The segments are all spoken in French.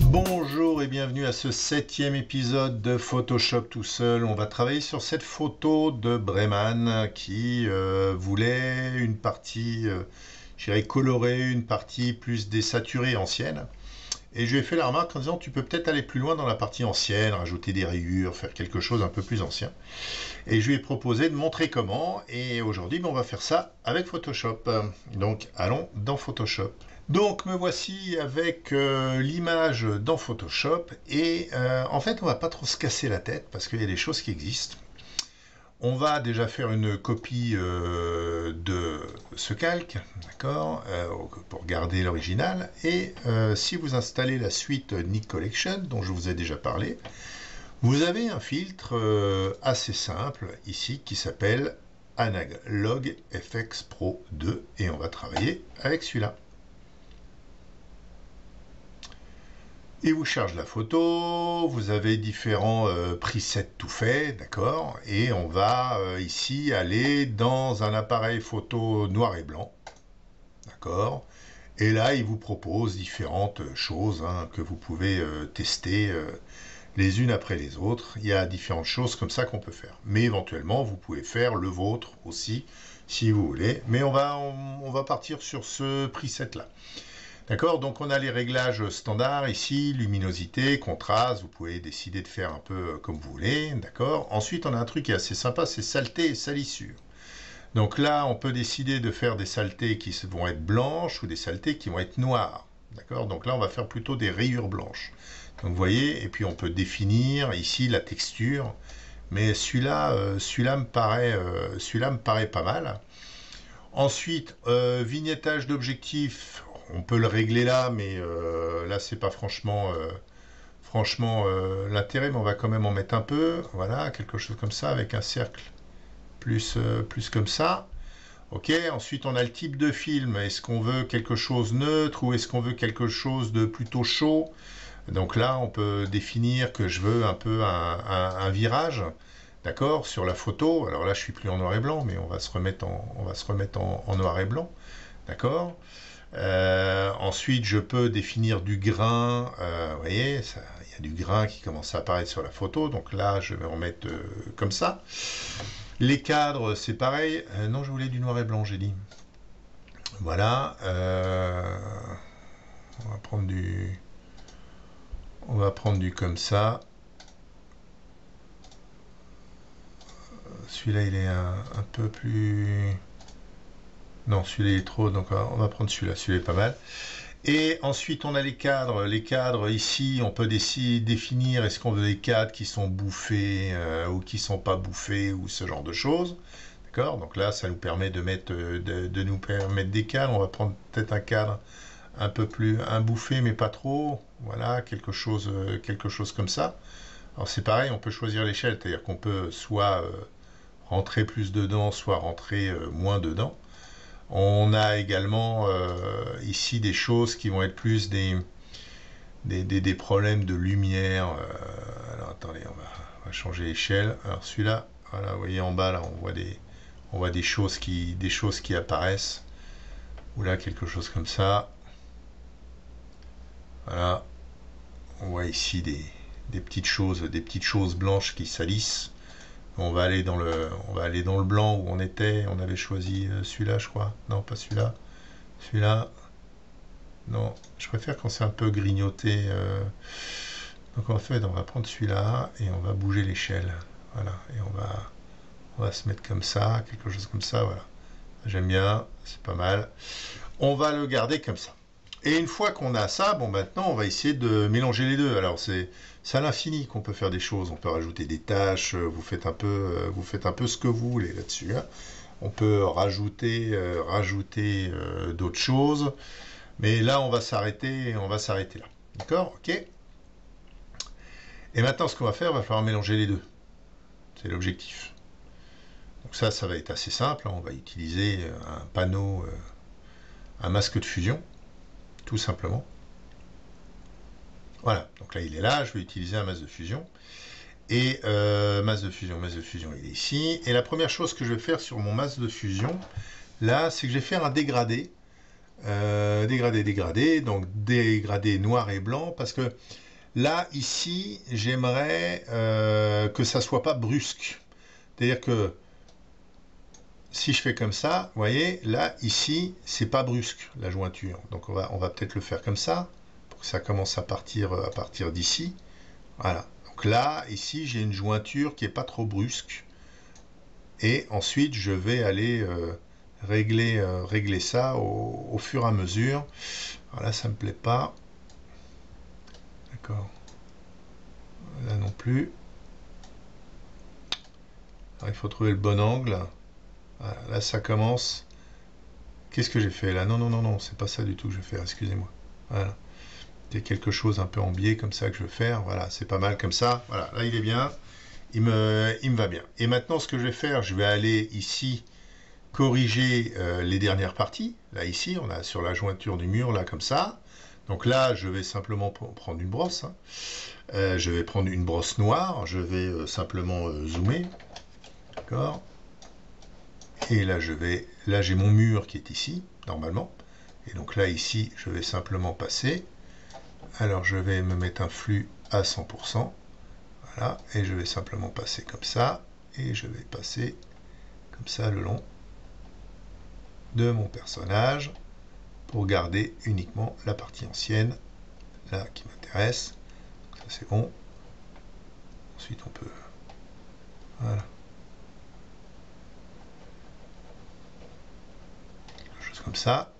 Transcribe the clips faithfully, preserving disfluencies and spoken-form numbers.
Bonjour et bienvenue à ce septième épisode de Photoshop tout seul. On va travailler sur cette photo de Breman qui euh, voulait une partie, euh, je dirais colorée, une partie plus désaturée, ancienne. Et je lui ai fait la remarque en disant tu peux peut-être aller plus loin dans la partie ancienne, rajouter des rayures, faire quelque chose un peu plus ancien. Et je lui ai proposé de montrer comment. Et aujourd'hui, ben, on va faire ça avec Photoshop. Donc allons dans Photoshop. Donc me voici avec euh, l'image dans Photoshop et euh, en fait on va pas trop se casser la tête parce qu'il y a des choses qui existent. On va déjà faire une copie euh, de ce calque, d'accord, euh, pour garder l'original. Et euh, si vous installez la suite Nik Collection dont je vous ai déjà parlé, vous avez un filtre euh, assez simple ici qui s'appelle Analog F X Pro deux et on va travailler avec celui-là. Il vous charge la photo, vous avez différents euh, presets tout faits, d'accord, et on va euh, ici aller dans un appareil photo noir et blanc, d'accord, et là il vous propose différentes choses hein, que vous pouvez euh, tester euh, les unes après les autres. Il y a différentes choses comme ça qu'on peut faire, mais éventuellement vous pouvez faire le vôtre aussi si vous voulez, mais on va, on, on va partir sur ce preset là. D'accord, donc on a les réglages standards ici, luminosité, contraste, vous pouvez décider de faire un peu comme vous voulez, d'accord. Ensuite on a un truc qui est assez sympa, c'est saleté et salissure. Donc là on peut décider de faire des saletés qui vont être blanches ou des saletés qui vont être noires, d'accord. Donc là on va faire plutôt des rayures blanches. Donc vous voyez, et puis on peut définir ici la texture, mais celui-là euh, celui-là me paraît, euh, celui-là me paraît pas mal. Ensuite, euh, vignettage d'objectif. On peut le régler là, mais euh, là, c'est pas franchement, euh, franchement euh, l'intérêt, mais on va quand même en mettre un peu. Voilà, quelque chose comme ça, avec un cercle plus, euh, plus comme ça. Ok, ensuite, on a le type de film. Est-ce qu'on veut quelque chose neutre ou est-ce qu'on veut quelque chose de plutôt chaud? Donc là, on peut définir que je veux un peu un, un, un virage, d'accord, sur la photo. Alors là, je suis plus en noir et blanc, mais on va se remettre en, on va se remettre en, en noir et blanc, d'accord. Euh, ensuite, je peux définir du grain. Euh, vous voyez, il y a du grain qui commence à apparaître sur la photo. Donc là, je vais en mettre euh, comme ça. Les cadres, c'est pareil. Euh, non, je voulais du noir et blanc, j'ai dit. Voilà. Euh, on va prendre du... On va prendre du comme ça. Celui-là, il est un, un peu plus... Non, celui-là est trop, donc on va prendre celui-là, celui-là est pas mal. Et ensuite, on a les cadres. Les cadres, ici, on peut décider, définir est-ce qu'on veut des cadres qui sont bouffés euh, ou qui sont pas bouffés ou ce genre de choses. D'accord. Donc là, ça nous permet de mettre, de, de nous permettre des cadres. On va prendre peut-être un cadre un peu plus, un bouffé, mais pas trop. Voilà, quelque chose, quelque chose comme ça. Alors c'est pareil, on peut choisir l'échelle, c'est-à-dire qu'on peut soit euh, rentrer plus dedans, soit rentrer euh, moins dedans. On a également euh, ici des choses qui vont être plus des, des, des, des problèmes de lumière. Euh, alors attendez, on va, on va changer l'échelle. Alors celui-là, voilà, vous voyez en bas là, on voit des, on voit des choses qui, des choses qui apparaissent. Ou là quelque chose comme ça. Voilà, on voit ici des, des petites choses, des petites choses blanches qui salissent. On va aller dans le, on va aller dans le blanc où on était. On avait choisi celui-là, je crois. Non, pas celui-là. Celui-là. Non, je préfère quand c'est un peu grignoté. Euh... Donc en fait, on va prendre celui-là et on va bouger l'échelle. Voilà. Et on va, on va se mettre comme ça, quelque chose comme ça. Voilà. J'aime bien, c'est pas mal. On va le garder comme ça. Et une fois qu'on a ça, bon, maintenant, on va essayer de mélanger les deux. Alors, c'est à l'infini qu'on peut faire des choses. On peut rajouter des tâches. Vous faites un peu, vous faites un peu ce que vous voulez là-dessus. Hein. On peut rajouter, euh, rajouter euh, d'autres choses. Mais là, on va s'arrêter. On va s'arrêter là. D'accord? Ok. Et maintenant, ce qu'on va faire, il va falloir mélanger les deux. C'est l'objectif. Donc ça, ça va être assez simple. On va utiliser un panneau, euh, un masque de fusion. Tout simplement. Voilà, donc là il est là, je vais utiliser un masque de fusion. Et euh, masque de fusion, masque de fusion, il est ici. Et la première chose que je vais faire sur mon masque de fusion, là, c'est que je vais faire un dégradé euh, dégradé, dégradé, donc dégradé noir et blanc, parce que là, ici, j'aimerais euh, que ça soit pas brusque. C'est-à-dire que si je fais comme ça, vous voyez, là, ici, c'est pas brusque, la jointure. Donc, on va, on va peut-être le faire comme ça, pour que ça commence à partir, à partir d'ici. Voilà. Donc là, ici, j'ai une jointure qui est pas trop brusque. Et ensuite, je vais aller euh, régler, euh, régler ça au, au fur et à mesure. Alors là, ça me plaît pas. D'accord. Là non plus. Alors, il faut trouver le bon angle. Voilà, là, ça commence. Qu'est-ce que j'ai fait là? Non, non, non, non, c'est pas ça du tout que je vais faire, excusez-moi. Voilà. Il y a quelque chose un peu en biais comme ça que je veux faire. Voilà, c'est pas mal comme ça. Voilà, là, il est bien. Il me, il me va bien. Et maintenant, ce que je vais faire, je vais aller ici corriger euh, les dernières parties. Là, ici, on a sur la jointure du mur, là, comme ça. Donc là, je vais simplement prendre une brosse. Hein. Euh, je vais prendre une brosse noire. Je vais euh, simplement euh, zoomer. D'accord. Et là, je vais, là, j'ai mon mur qui est ici, normalement. Et donc là, ici, je vais simplement passer. Alors, je vais me mettre un flux à cent pour cent. Voilà. Et je vais simplement passer comme ça. Et je vais passer comme ça le long de mon personnage pour garder uniquement la partie ancienne, là, qui m'intéresse. Ça, c'est bon. Ensuite, on peut... Voilà. Comme ça.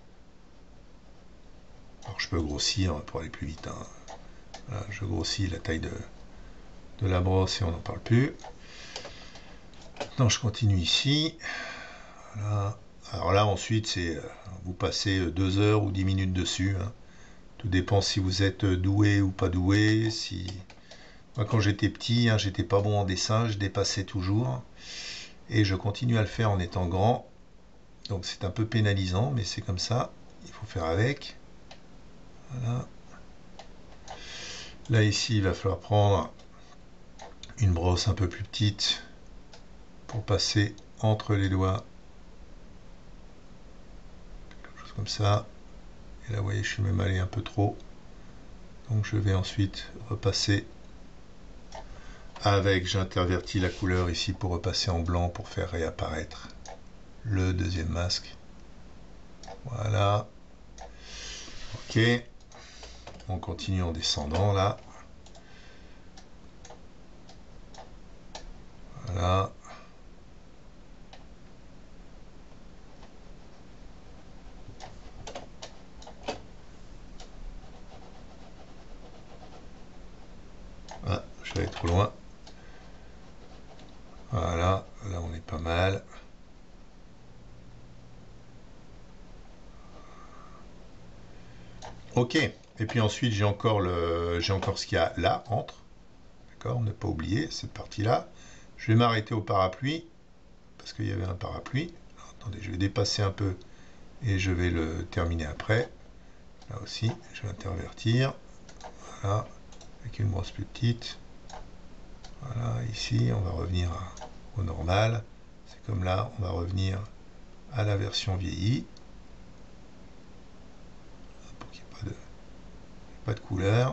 Alors je peux grossir pour aller plus vite. Hein. Voilà, je grossis la taille de, de la brosse et on n'en parle plus. Maintenant je continue ici. Voilà. Alors là ensuite c'est vous passez deux heures ou dix minutes dessus. Hein. Tout dépend si vous êtes doué ou pas doué. Si... Moi quand j'étais petit, hein, j'étais pas bon en dessin, je dépassais toujours. Et je continue à le faire en étant grand. Donc c'est un peu pénalisant, mais c'est comme ça. Il faut faire avec. Voilà. Là ici, il va falloir prendre une brosse un peu plus petite pour passer entre les doigts. Quelque chose comme ça. Et là, vous voyez, je suis même allé un peu trop. Donc je vais ensuite repasser avec, j'intervertis la couleur ici pour repasser en blanc pour faire réapparaître le deuxième masque. Voilà. Ok. On continue en descendant là. Voilà. Ah, je vais aller trop loin. Voilà, là on est pas mal. Ok, et puis ensuite j'ai encore le j'ai encore ce qu'il y a là, entre. D'accord, ne pas oublier cette partie-là. Je vais m'arrêter au parapluie, parce qu'il y avait un parapluie. Alors, attendez, je vais dépasser un peu et je vais le terminer après. Là aussi, je vais intervertir. Voilà, avec une brosse plus petite. Voilà, ici, on va revenir à, au normal. C'est comme là, on va revenir à la version vieillie. Pour qu'il n'y ait pas de, pas de couleur.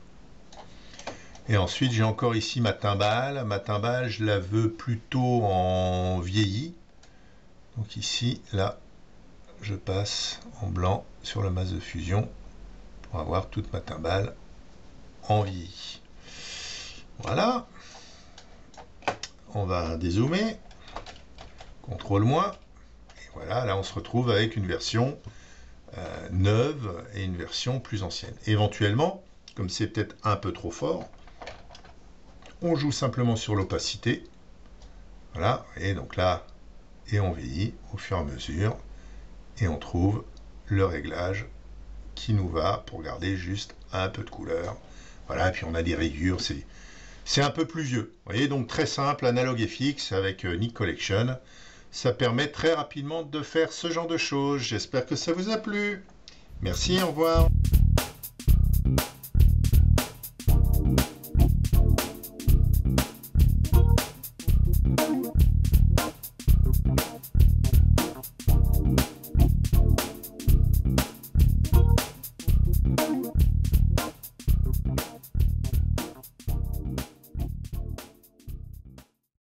Et ensuite, j'ai encore ici ma timbale. Ma timbale, je la veux plutôt en vieilli. Donc ici, là, je passe en blanc sur le masque de fusion pour avoir toute ma timbale en vieilli. Voilà. On va dézoomer. contrôle moins. Et voilà, là, on se retrouve avec une version euh, neuve et une version plus ancienne. Éventuellement, comme c'est peut-être un peu trop fort, on joue simplement sur l'opacité. Voilà, et donc là, et on vieillit au fur et à mesure, et on trouve le réglage qui nous va pour garder juste un peu de couleur. Voilà, et puis on a des rayures, c'est c'est un peu plus vieux. Vous voyez, donc très simple, Analogue F X avec euh, Nik Collection. Ça permet très rapidement de faire ce genre de choses. J'espère que ça vous a plu. Merci, au revoir.